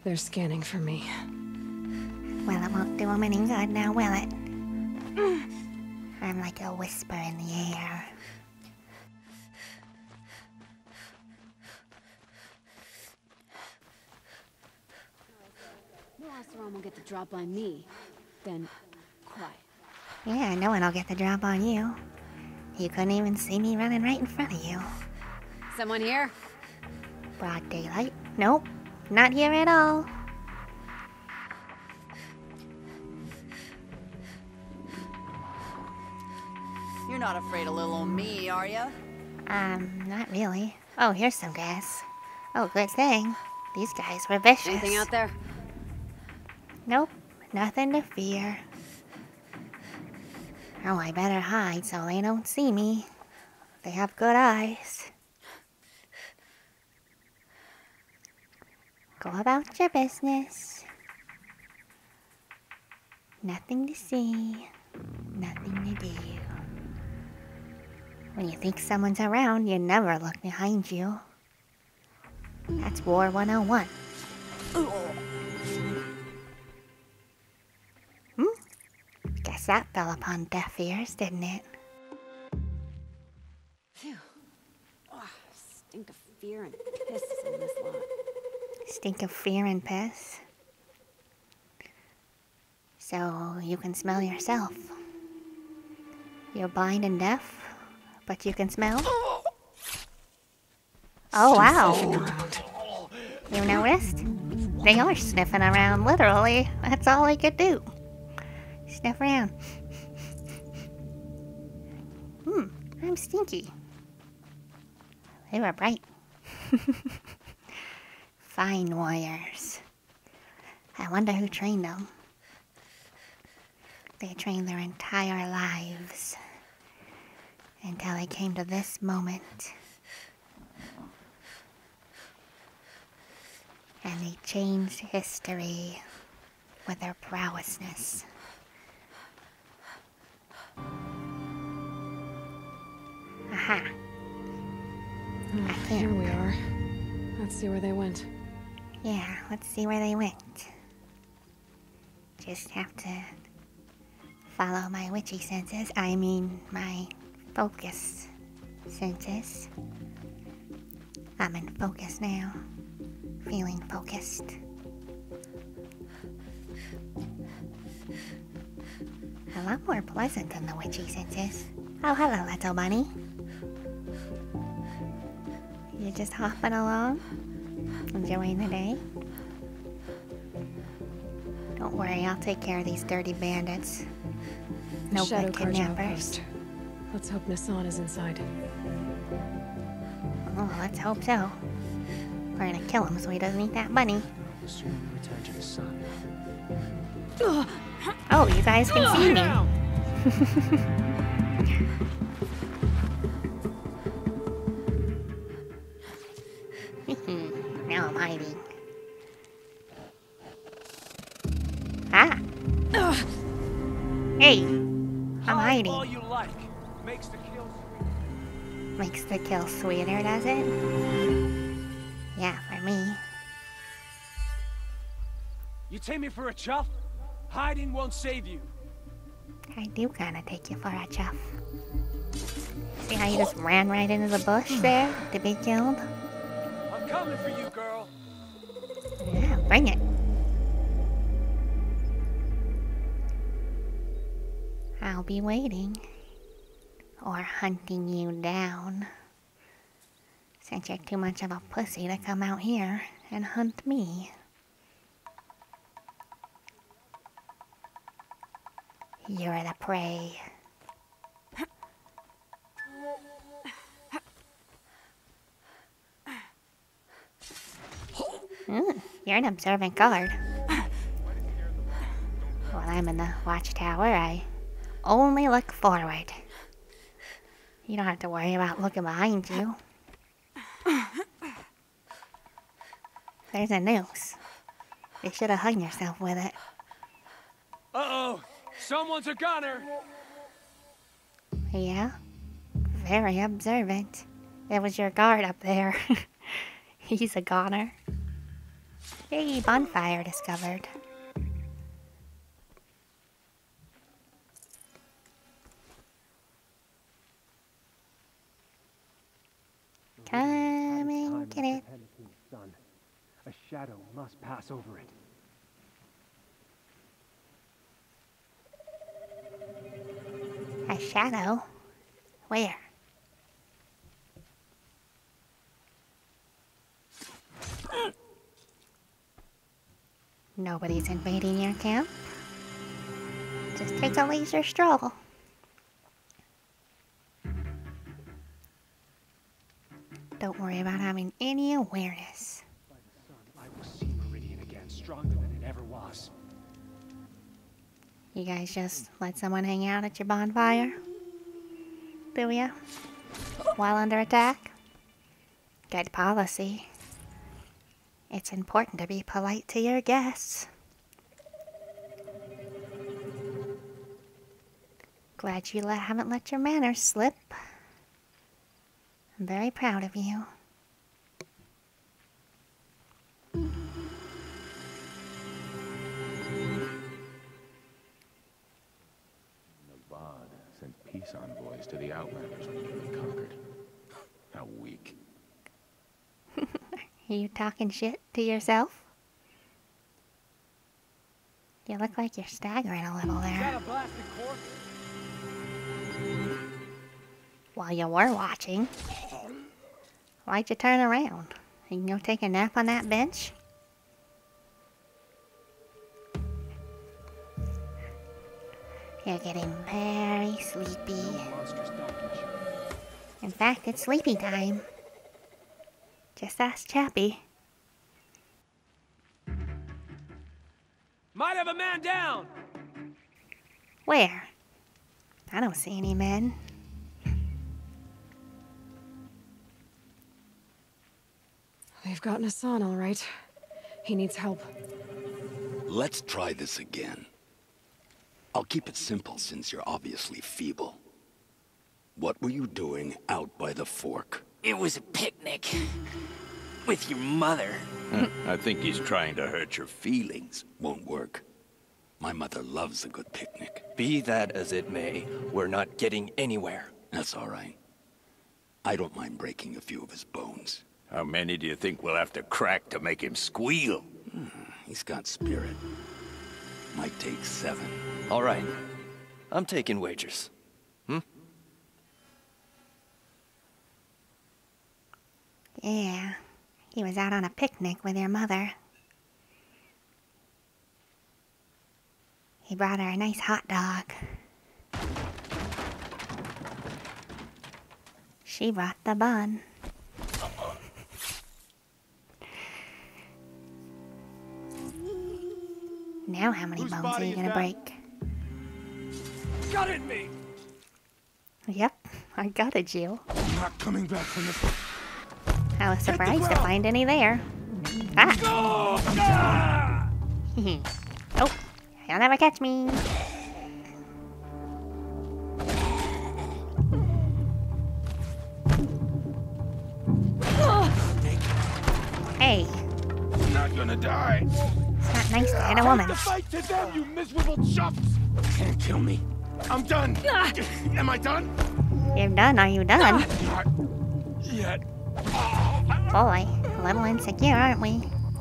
They're scanning for me. Well, it won't do them any good now, will it? I'm like a whisper in the air. No Osteron will get the drop on me. Then, quiet. Yeah, no one will get the drop on you. You couldn't even see me running right in front of you. Someone here? Broad daylight? Nope, not here at all. You're not afraid of little old me, are ya? Not really. Oh, here's some gas. Oh, good thing. These guys were vicious. Anything out there? Nope, nothing to fear. Oh, I better hide so they don't see me. They have good eyes. Go about your business. Nothing to see, nothing to do. When you think someone's around, you never look behind you. That's War 101. Guess that fell upon deaf ears, didn't it? Phew. Oh, stink of fear and piss in this lot. Stink of fear and piss. So you can smell yourself. You're blind and deaf, but you can smell? Oh, wow. You noticed? They are sniffing around, literally. That's all they could do. Sniff around. I'm stinky. They were bright. Fine warriors. I wonder who trained them. They trained their entire lives until they came to this moment. And they changed history with their prowessness. Aha. Here we are. Let's see where they went. Yeah, let's see where they went. Just have to follow my witchy senses. I mean, my focus senses. I'm in focus now. Feeling focused. A lot more pleasant than the witchy senses. Oh, hello, little bunny. You're just hopping along? Enjoying the day? Don't worry, I'll take care of these dirty bandits. No good kidnappers. Let's hope Nassan is inside. Oh, let's hope so. We're gonna kill him so he doesn't eat that bunny. Soon we return to the sun. Oh, you guys can see me. Now I'm hiding. Ah! Hey! I'm hiding. All you like. Makes the kill sweet. Makes the kill sweeter, does it? Yeah, for me. You take me for a chuff? Hiding won't save you. I do kinda take you for a chuff. See how you just ran right into the bush there to be killed? I'm coming for you, girl. Yeah, bring it. I'll be waiting. Or hunting you down. Since you're too much of a pussy to come out here and hunt me. You're the prey. You're an observant guard. While I'm in the watchtower, I only look forward. You don't have to worry about looking behind you. There's a noose. You should have hung yourself with it. Uh-oh! Someone's a gunner! Yeah? Very observant. It was your guard up there. He's a goner. Hey, bonfire discovered. Come and get it. Sun. A shadow must pass over it. A shadow? Where? Nobody's invading your camp. Just take a leisure stroll. Don't worry about having any awareness. By the sun, I will see Meridian again, stronger than it ever was. You guys just let someone hang out at your bonfire? Do ya? While under attack? Good policy. It's important to be polite to your guests. Glad you haven't let your manners slip. I'm very proud of you. Navad sent peace envoys to the Outlanders when we conquered. How weak. Are you talking shit to yourself? You look like you're staggering a little Is that there. a blasted corpse? While you were watching, why'd you turn around? You can go take a nap on that bench? You're getting very sleepy. Monstrous donkey. In fact, it's sleepy time. Just ask Chappie. Might have a man down! Where? I don't see any men. They've gotten Hassan, all right. He needs help. Let's try this again. I'll keep it simple since you're obviously feeble. What were you doing out by the fork? It was a picnic. With your mother. I think he's trying to hurt your feelings. Won't work. My mother loves a good picnic. Be that as it may, we're not getting anywhere. That's all right. I don't mind breaking a few of his bones. How many do you think we'll have to crack to make him squeal? He's got spirit. Might take 7. All right. I'm taking wagers. Yeah, he was out on a picnic with your mother. He brought her a nice hot dog. She brought the bun. Now how many Whose bones body are you is gonna that? break? Got it, me! Yep, I gutted you. I'm not coming back from this. I was surprised to find any there. Ah! Oh, ah! Oh, you'll never catch me. Hey, I'm not gonna die. it's not nice to hit a woman. The fight to them, you miserable chuffs! Can't kill me. I'm done. Am I done? You're done, are you done? Not yet. Boy, a little insecure, aren't we?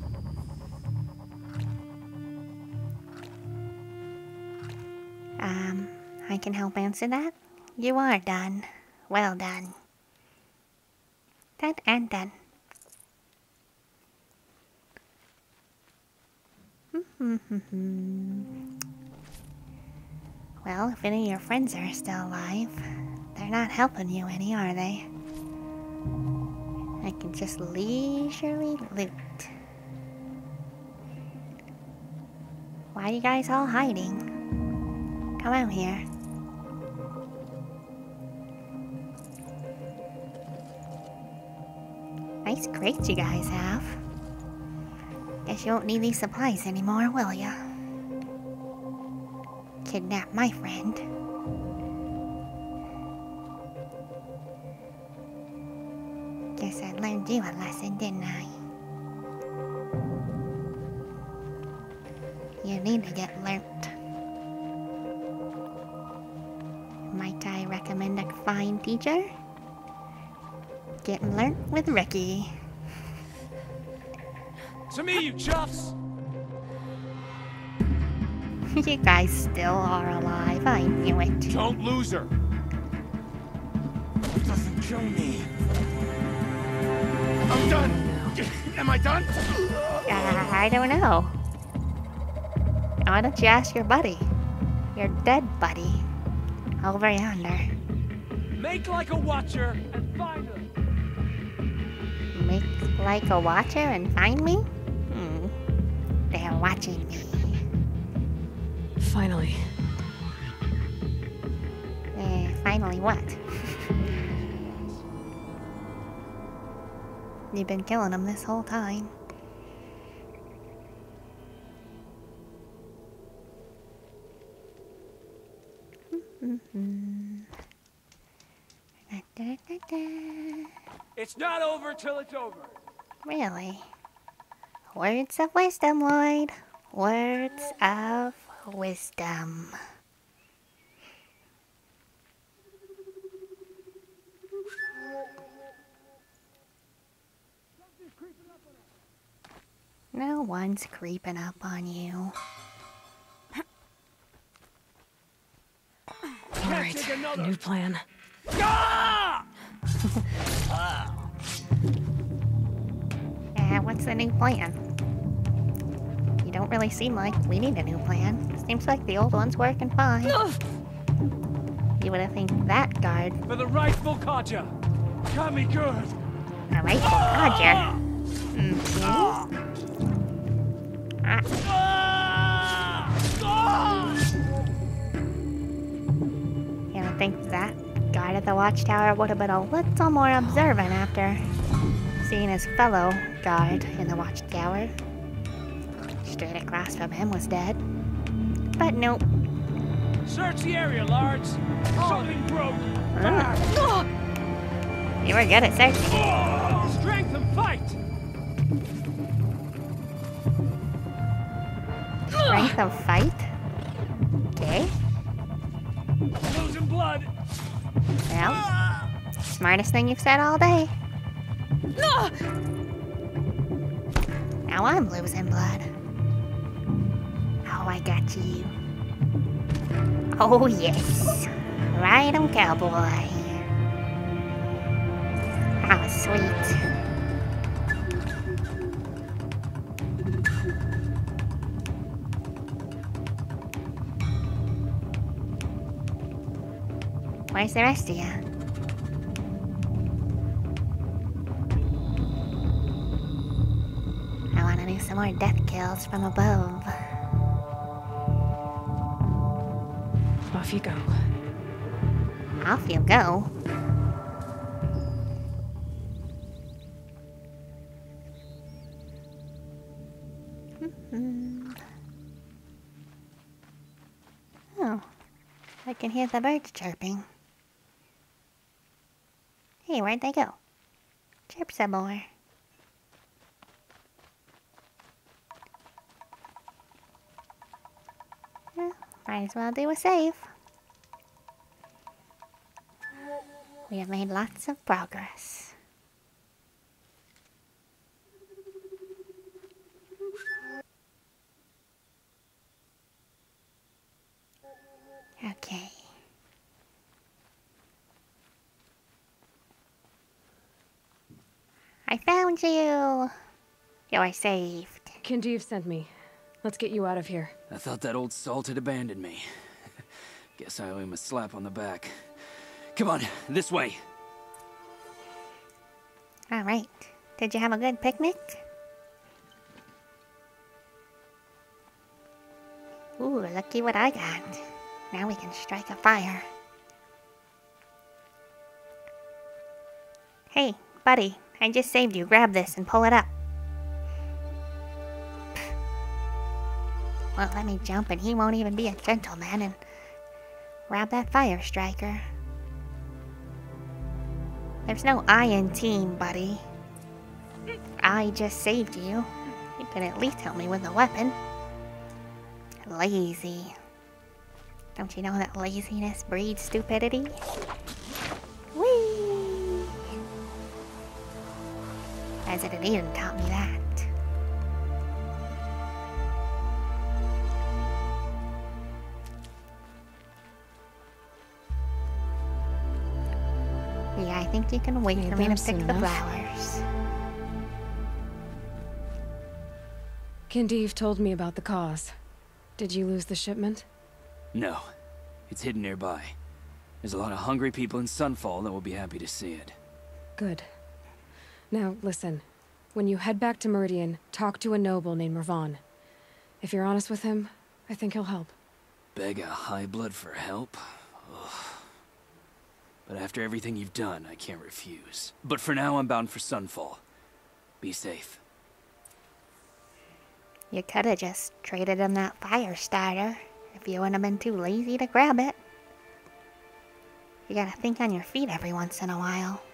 I can help answer that. You are done. Well done. Done and done. Well, if any of your friends are still alive, they're not helping you any, are they? I can just leisurely loot. Why are you guys all hiding? Come out here. Nice crates you guys have. Guess you won't need these supplies anymore, will ya? Kidnap my friend. Guess I learned you a lesson, didn't I? You need to get learnt. Might I recommend a fine teacher? Get learnt with Ricky. To me, you chuffs! You guys still are alive, I knew it. Don't lose her! Doesn't kill me. I'm done. Am I done? I don't know. Why don't you ask your buddy? Your dead buddy. Over yonder. Make like a watcher and find her! Make like a watcher and find me? They're watching me. Finally. Finally what? You've been killing them this whole time. It's not over till it's over! Really? Words of wisdom, Lloyd. Words of wisdom. No one's creeping up on you. Alright, new plan. What's the new plan? You don't really seem like we need a new plan. Seems like the old one's working fine. You would have think that guard. For the rightful Kaja! Got me good! A rightful codger. You would think that guard at the watchtower would have been a little more observant after seeing his fellow guard in the watchtower. Straight across from him was dead. But nope. Search the area, Lards! Something broke! You were good at searching. Strength and fight! Strength of fight? Okay. Losing blood! Well, smartest thing you've said all day. Now I'm losing blood. Oh, I got you. Oh, yes. Ride 'em, cowboy. That was sweet. Where's the rest of you? I want to do some more death kills from above. Off you go. Off you go. Oh, I can hear the birds chirping. Hey, where'd they go? Chirp some more. Well, might as well do a save. We have made lots of progress. Okay. I found you! You're saved. Kinjeev sent me. Let's get you out of here. I thought that old salt had abandoned me. Guess I owe him a slap on the back. Come on, this way. Alright. Did you have a good picnic? Ooh, looky what I got. Now we can strike a fire. Hey, buddy, I just saved you. Grab this and pull it up. Well, let me jump and he won't even be a gentleman and grab that fire striker. There's no I in team, buddy. I just saved you. You can at least help me with the weapon. Lazy. Don't you know that laziness breeds stupidity? Whee! Resident Evil taught me that. Yeah, I think you can wait for me to pick the flowers. Kindeeve told me about the cause. Did you lose the shipment? No. It's hidden nearby. There's a lot of hungry people in Sunfall that will be happy to see it. Good. Now, listen. When you head back to Meridian, talk to a noble named Ravon. If you're honest with him, I think he'll help. Beg a high blood for help? Ugh. But after everything you've done, I can't refuse. But for now, I'm bound for Sunfall. Be safe. You could have just traded him that fire starter if you wouldn't have been too lazy to grab it. You gotta think on your feet every once in a while.